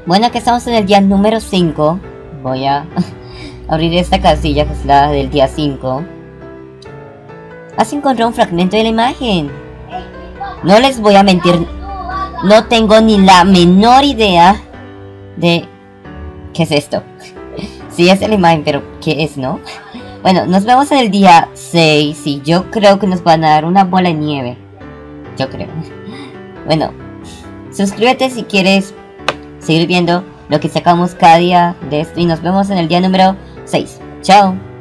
Bueno, que estamos en el día número 5. Voy a abrir esta casilla que es la del día 5. Has encontrado un fragmento de la imagen. No les voy a mentir, no tengo ni la menor idea de qué es esto. Sí, es la imagen, pero ¿qué es, no? Bueno, nos vemos en el día 6 y yo creo que nos van a dar una bola de nieve. Yo creo. Bueno, suscríbete si quieres seguir viendo lo que sacamos cada día de esto y nos vemos en el día número 6. Chao.